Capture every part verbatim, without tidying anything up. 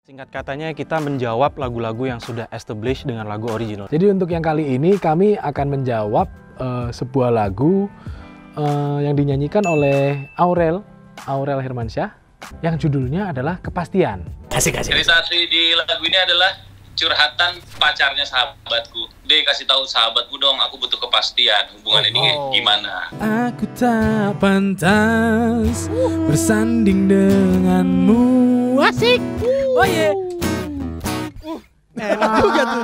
Singkat katanya kita menjawab lagu-lagu yang sudah established dengan lagu original. Jadi untuk yang kali ini kami akan menjawab uh, sebuah lagu uh, yang dinyanyikan oleh Aurel, Aurel Hermansyah, yang judulnya adalah Kepastian. Kasih kasih. Realisasi di lagu ini adalah curhatan pacarnya sahabatku. Deh, kasih tahu sahabatku dong, aku butuh kepastian. Hubungan oh. ini gimana? Aku tak pantas bersanding denganmu. Asik. Oh iya. Uh. Enak juga tuh.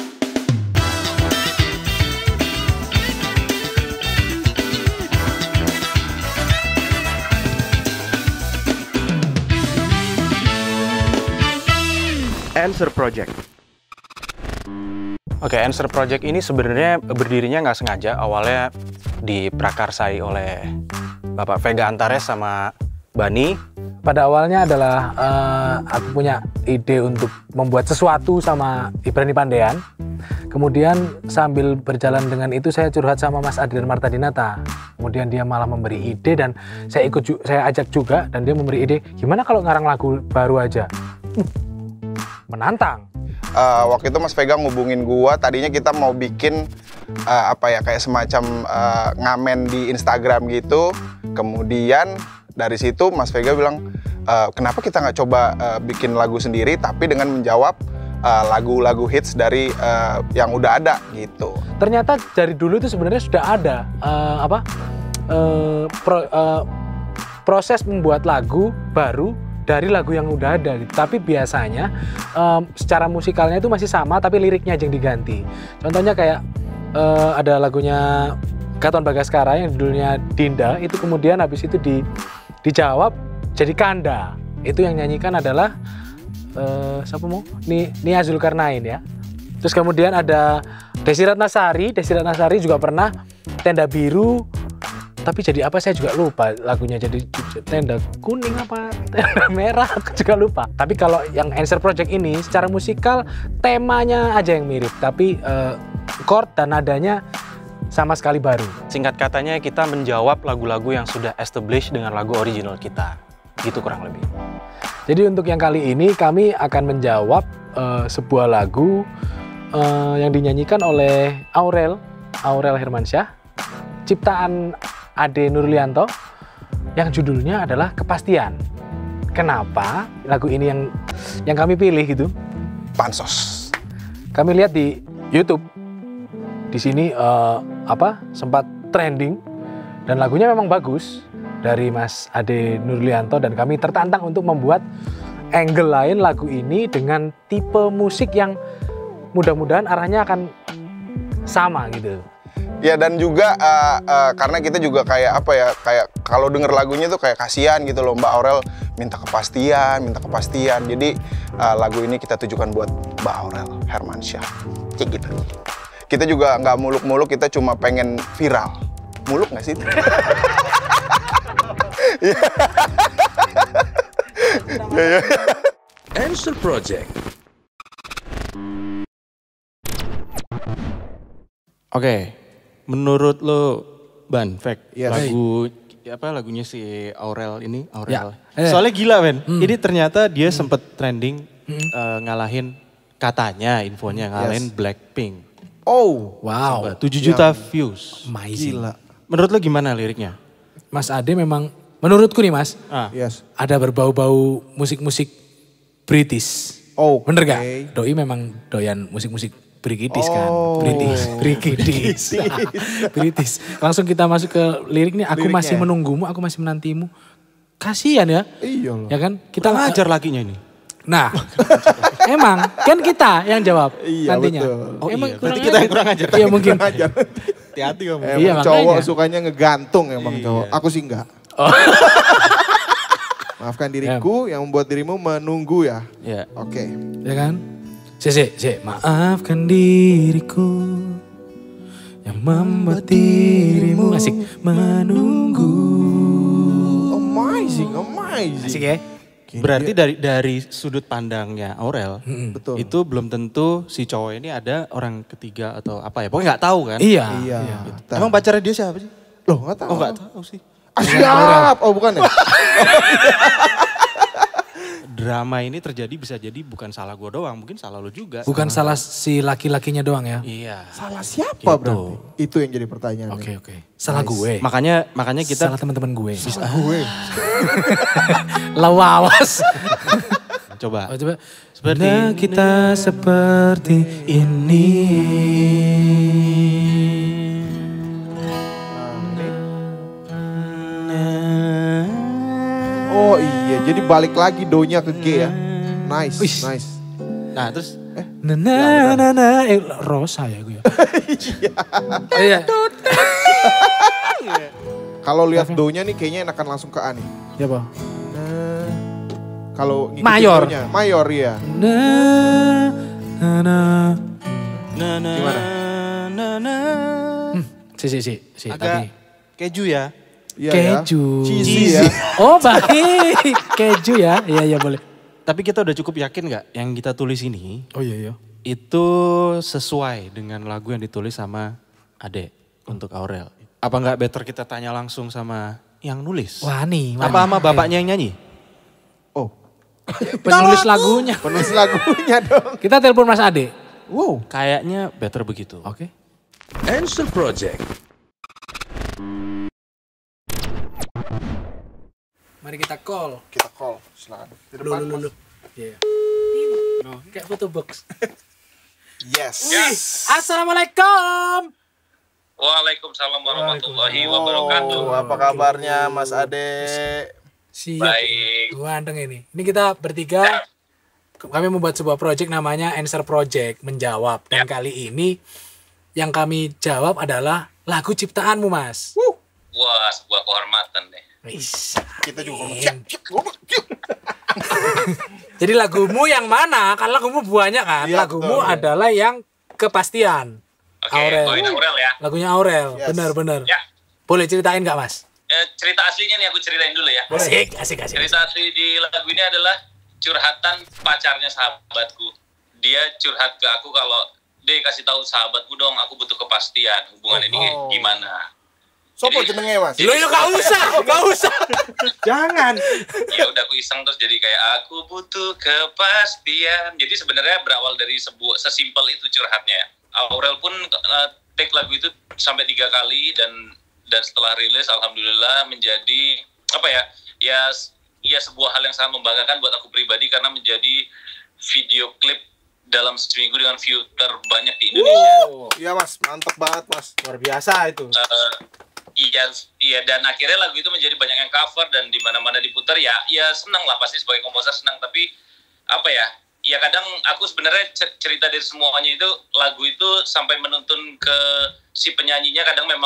Answer Project. Oke, okay, Answer Project ini sebenarnya berdirinya nggak sengaja. Awalnya diprakarsai oleh Bapak Vega Antares sama Bani. Pada awalnya adalah uh, aku punya ide untuk membuat sesuatu sama Ibrani Pandean. Kemudian sambil berjalan dengan itu saya curhat sama Mas Adi dan Marta Dinata. Kemudian dia malah memberi ide dan saya ikut, saya ajak juga dan dia memberi ide. Gimana kalau ngarang lagu baru aja? Uh, menantang. Uh, waktu itu Mas Vega ngubungin gua, tadinya kita mau bikin uh, apa ya kayak semacam uh, ngamen di Instagram gitu. Kemudian dari situ Mas Vega bilang, uh, kenapa kita nggak coba uh, bikin lagu sendiri tapi dengan menjawab lagu-lagu uh, hits dari uh, yang udah ada gitu. Ternyata dari dulu itu sebenarnya sudah ada uh, apa uh, pro, uh, proses membuat lagu baru dari lagu yang udah ada, tapi biasanya um, secara musikalnya itu masih sama, tapi liriknya aja yang diganti. Contohnya kayak uh, ada lagunya Katon Bagaskara yang judulnya Dinda, itu kemudian habis itu di, dijawab jadi Kanda. Itu yang nyanyikan adalah uh, siapa mau? Ni Nia Zulkarnain ya. Terus kemudian ada Desi Ratnasari, Desi Ratnasari juga pernah Tenda Biru. Tapi jadi apa saya juga lupa lagunya, jadi tenda kuning apa tenda merah aku juga lupa. Tapi kalau yang Answer Project ini secara musikal temanya aja yang mirip, tapi uh, chord dan nadanya sama sekali baru. Singkat katanya kita menjawab lagu-lagu yang sudah established dengan lagu original kita, gitu kurang lebih. Jadi untuk yang kali ini kami akan menjawab uh, sebuah lagu uh, yang dinyanyikan oleh Aurel, Aurel Hermansyah, ciptaan Ade Nurlianto, yang judulnya adalah Kepastian. Kenapa lagu ini yang yang kami pilih gitu? Pansos. Kami lihat di YouTube. Di sini uh, apa sempat trending dan lagunya memang bagus dari Mas Ade Nurlianto, dan kami tertantang untuk membuat angle lain lagu ini dengan tipe musik yang mudah-mudahan arahnya akan sama gitu. Ya, dan juga uh, uh, karena kita juga kayak apa ya, kayak kalau denger lagunya tuh kayak kasihan gitu loh, Mbak Aurel minta kepastian, minta kepastian. Jadi uh, lagu ini kita tujukan buat Mbak Aurel Hermansyah. Cik gitu. Kita juga nggak muluk-muluk, kita cuma pengen viral. Muluk nggak sih? Answer Project. Oke. Okay. Menurut lo, Ban, Vek, yes. lagu apa lagunya si Aurel ini, Aurel. Ya. Eh. Soalnya gila, Ben. Hmm. Ini ternyata dia hmm. sempet trending hmm. uh, ngalahin katanya infonya ngalahin yes. Blackpink. Oh, wow. tujuh juta views. Amazing. Gila. Menurut lo gimana liriknya? Mas Ade memang, menurutku nih Mas, ah. yes. ada berbau-bau musik-musik British. Oh, bener gak? okay. Doi memang doyan musik-musik British kan, oh. British, British, British. Langsung kita masuk ke lirik nih. Aku Liriknya. masih menunggumu, aku masih menantimu. Kasian ya, iya loh. Ya kan? Kita ngajar lakinya ini. Nah, emang kan kita yang jawab iya, nantinya. Betul. Oh emang iya, berarti kita yang kurang ajar. Iya mungkin. Hati-hati kamu. Emang iya, cowok makanya. sukanya ngegantung emang iya. cowok. Aku sih enggak. Oh. Maafkan diriku yang membuat dirimu menunggu ya. Iya. Oke. Okay. Ya kan? Si, si, si. Maafkan diriku yang membuat dirimu asik menunggu. Amazing, amazing. Asik ya? Berarti dari dari sudut pandangnya Aurel, Hmm. Betul. itu belum tentu si cowok ini ada orang ketiga atau apa ya. Pokoknya nggak tahu kan. Iya. Iya. Gitu. Emang pacarnya dia siapa sih? Loh nggak tahu. Oh nggak tahu sih. Ah, siap. Oh bukan ya? drama ini terjadi bisa jadi bukan salah gue doang, mungkin salah lo juga. Bukan salah si laki-lakinya doang ya? Iya. Salah siapa Gitu. berarti? Itu yang jadi pertanyaan. Oke oke. Salah Nice. gue. Makanya makanya kita Salah teman-teman gue. Gue. Lawas. coba. Oh, coba. Seperti Nah, kita seperti ini. Oh iya, jadi balik lagi do-nya ke G ya. Nice, Wih. nice. Nah, terus Na na na na eh Rosa ya gue ya. Iya. Kalau lihat do-nya nih kayaknya enakan langsung ke A nih. Ya, Pak. Kalau ngikutin Mayor. do-nya, mayor ya. Na na na. na na Gimana? na na Hmm, si si si si agak tadi. keju ya. Iya Keju. Ya. Cheesy ya. Oh baik, keju ya. Iya iya boleh. Tapi kita udah cukup yakin nggak yang kita tulis ini Oh iya iya. itu sesuai dengan lagu yang ditulis sama Ade untuk Aurel? Apa nggak better kita tanya langsung sama yang nulis? Wani. Apa sama bapaknya yang nyanyi? Oh, Penulis lagunya. penulis lagunya dong. Kita telepon Mas Ade. Wow. Kayaknya better begitu. Oke. Answer Project. Mari kita call. Kita call, silakan. Di Lu depan. lu lu. lu. Mas. Iya. No, kayak foto box. Yes. Yes. Assalamualaikum. Waalaikumsalam warahmatullahi wabarakatuh. Oh, apa kabarnya Mas Ade? Siap. Baik. Ganteng ini. Ini kita bertiga. Kami membuat sebuah project namanya Answer Project, menjawab. Dan kali ini yang kami jawab adalah lagu ciptaanmu, Mas. Wah, sebuah kehormatan deh. Wis. Kita juga ngomong siap, siap, ngomong, siap. Jadi lagumu yang mana? Kan lagumu banyak kan. Iya, lagumu betul, iya. adalah yang kepastian. Oke, Aurel. oh ini Aurel ya. Lagunya Aurel. Yes. Benar-benar. Ya, Boleh ceritain nggak, Mas? eh, cerita aslinya nih aku ceritain dulu ya. Asik, asik, asik. Cerita asli di lagu ini adalah curhatan pacarnya sahabatku. Dia curhat ke aku kalau, "Dek, kasih tahu sahabatku dong, aku butuh kepastian. Hubungan ini Oh. gimana?" Sopo Jadi- jenenge Mas? Lo yuk gak usah, gak usah. Jangan. Ya udah aku iseng terus jadi kayak aku butuh kepastian. Jadi sebenarnya berawal dari sebuah sesimpel itu curhatnya ya. Aurel pun uh, take lagu itu sampai tiga kali dan dan setelah rilis alhamdulillah menjadi apa ya? Ya ya sebuah hal yang sangat membanggakan buat aku pribadi karena menjadi video klip dalam seminggu dengan view terbanyak di Indonesia. Oh, iya Mas, mantep banget Mas. Luar biasa itu. Eh, iya, iya dan akhirnya lagu itu menjadi banyak yang cover dan di mana-mana diputar ya, ya senang lah pasti sebagai komposer senang tapi apa ya, ya kadang aku sebenarnya cer- cerita dari semuanya itu lagu itu sampai menuntun ke si penyanyinya kadang memang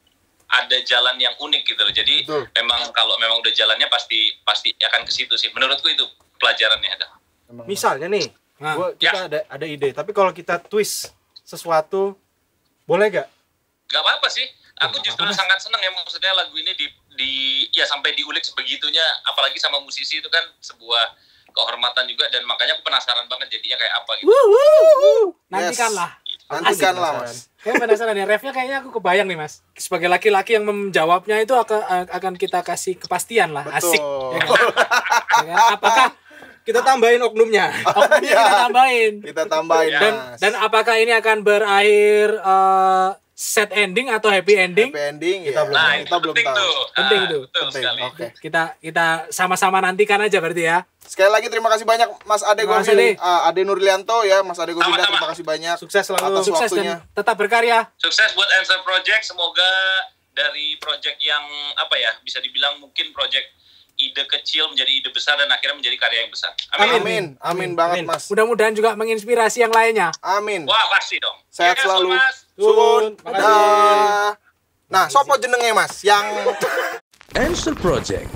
ada jalan yang unik gitu loh. Jadi Betul. memang kalau memang udah jalannya pasti pasti akan ke situ sih. Menurutku itu pelajarannya ada. Misalnya nih, Nah, gua, kita ya. ada ada ide. Tapi kalau kita twist sesuatu, boleh gak? Gak apa-apa sih. Aku justru sangat senang ya maksudnya lagu ini di, di ya sampai diulik sebegitunya, apalagi sama musisi itu kan sebuah kehormatan juga dan makanya aku penasaran banget jadinya kayak apa gitu. nantikanlah. Nantikanlah Mas. Kayak penasaran ya, refnya kayaknya aku kebayang nih Mas. Sebagai laki-laki yang menjawabnya itu akan akan kita kasih kepastian lah, asik. Betul. Ya kan? Ya kan? Apakah Kita tambahin oknumnya. oknumnya Iya. kita tambahin? Kita tambahin Dan- Dan Mas. dan apakah ini akan berakhir eh, sad ending atau happy ending? Happy ending Kita ya. belum Nah, tahu. itu Kita belum penting tahu. tuh. Penting Ah, tuh. Betul Penting. sekali. Oke. Kita kita sama-sama nantikan aja berarti ya. Sekali lagi terima kasih banyak Mas Ade Mas Gobinda, Ade. uh, Ade Nurlianto ya, Mas Ade Gobinda, Sama-sama. terima kasih banyak. Sukses selalu. Atas Sukses waktunya. dan tetap berkarya. Sukses buat Answer Project. Semoga dari project yang apa ya bisa dibilang mungkin project ide kecil menjadi ide besar dan akhirnya menjadi karya yang besar. Amin. Amin, amin banget Amin. Mas. Mudah-mudahan juga menginspirasi yang lainnya. Amin. Wah pasti dong. Sehat Ya, selalu. Mas. Suwun. Makasih. Dah. Nah, sopo jenenge Mas yang Answer Project.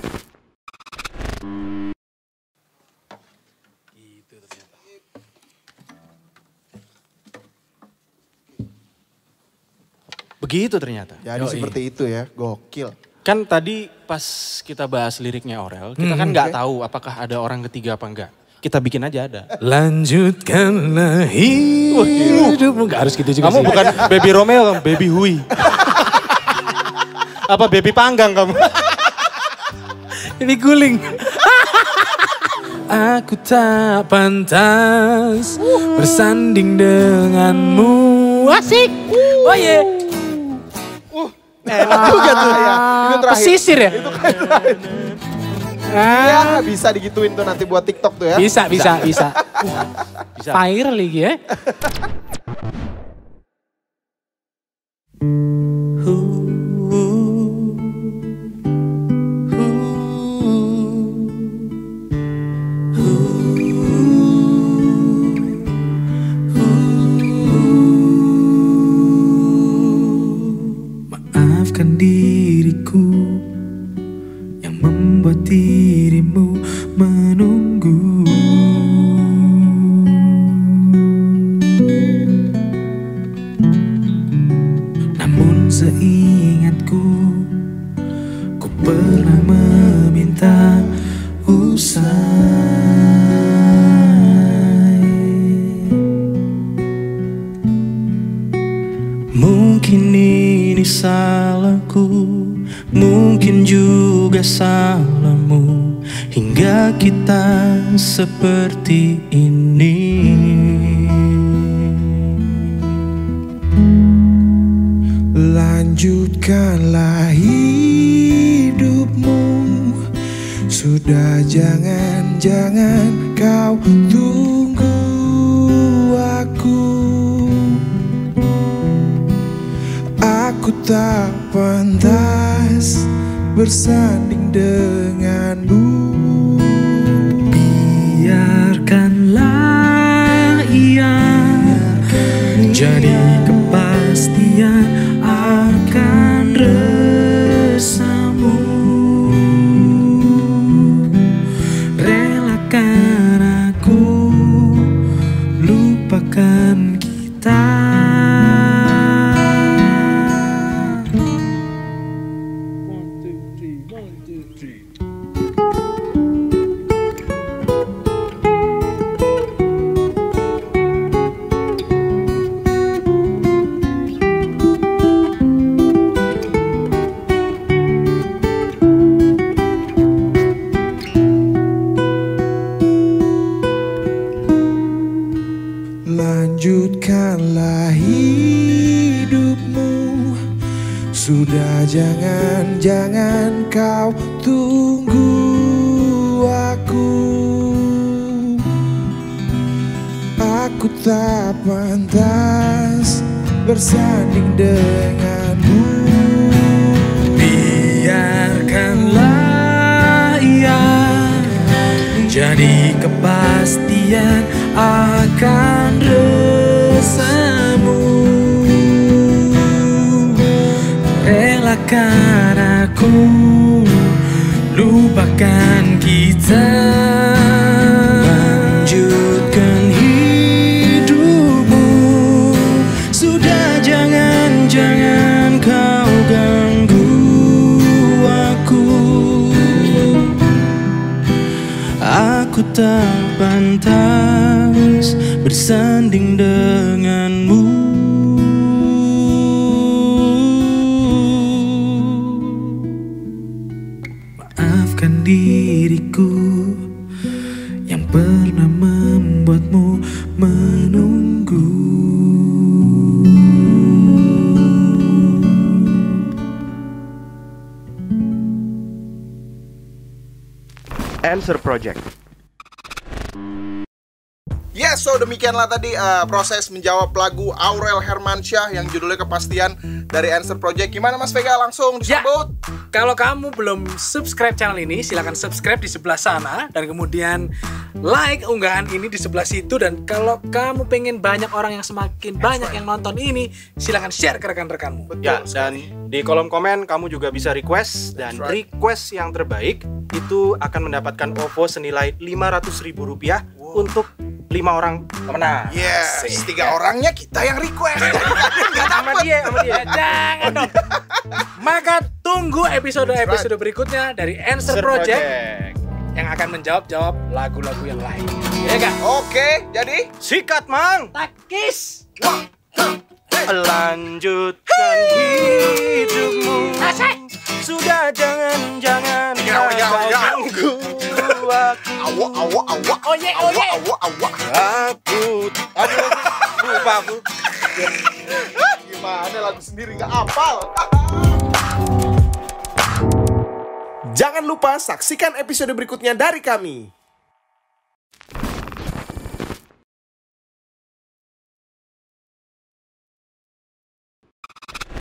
Begitu ternyata. jadi Yoi. seperti itu ya, gokil. Kan tadi pas kita bahas liriknya Aurel, kita kan nggak tahu apakah ada orang ketiga apa enggak. Kita bikin aja ada. Lanjutkanlah hidupmu. Gak harus gitu juga Kamu sih. bukan baby Romeo, kamu baby Hui. Apa baby panggang kamu? Ini guling. Aku tak pantas bersanding denganmu. Asik. Oh ye. Enak juga tuh ya. Itu terakhir. Pesisir ya? Itu kan terakhir. Ya bisa digituin tuh nanti buat TikTok tuh ya. Bisa, bisa, bisa. Bisa. Viral lagi ya. Maafkan diriku yang membuat dirimu menunggu. Namun seingatku, ku pernah meminta usai. Mungkin ini salahku, mungkin juga salahmu, hingga kita seperti ini. Lanjutkanlah hidupmu, sudah jangan-jangan kau tunggu aku. Aku tak pantas bersanding denganmu. Biarkanlah ia jadi kepastian akan resamu. Relakan aku lupakan kita. Lanjutkanlah hidupmu, sudah jangan-jangan kau tunggu aku. Aku tak pantas bersanding denganmu. Biarkanlah ia jadi kepastian akan resamu. Relakan aku lupakan kita. Lanjutkan hidupmu, sudah jangan-jangan kau ganggu aku. Aku tak pantas bersanding denganmu. Maafkan diriku yang pernah membuatmu menunggu. Answer Project. Yes, so demikianlah tadi uh, proses menjawab lagu Aurel Hermansyah yang judulnya Kepastian dari Answer Project. Gimana Mas Vega, langsung disebut? Ya, kalau kamu belum subscribe channel ini, silakan subscribe di sebelah sana dan kemudian like unggahan ini di sebelah situ. Dan kalau kamu pengen banyak orang yang semakin banyak yang nonton ini, silakan share ke rekan-rekanmu. Ya, dan di kolom komen kamu juga bisa request, dan right. request yang terbaik itu akan mendapatkan O V O senilai lima ratus ribu rupiah wow. untuk lima orang pemenang. Yes, Asik. tiga orangnya kita yang request. Sama dia, sama dia. Jangan dong. Maka tunggu episode-episode berikutnya dari Answer Project, Project yang akan menjawab-jawab lagu-lagu yang lain. Ya gak? Oke, jadi sikat mang. Takis. Lanjutkan hidupmu. Sudah jangan-jangan kau ganggu aku. Awa, awa, awa. Oh ye, oh ye. Awa, awa. Aku, aduh, lupa aku. Gimana lagu sendiri nggak hafal? Jangan lupa saksikan episode berikutnya dari kami.